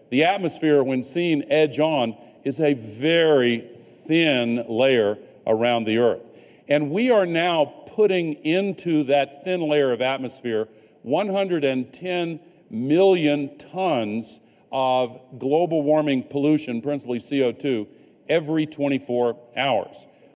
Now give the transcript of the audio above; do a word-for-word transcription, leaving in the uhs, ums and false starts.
The atmosphere, when seen edge on, is a very thin layer around the Earth. And we are now putting into that thin layer of atmosphere one hundred ten million tons of global warming pollution, principally C O two, every twenty-four hours.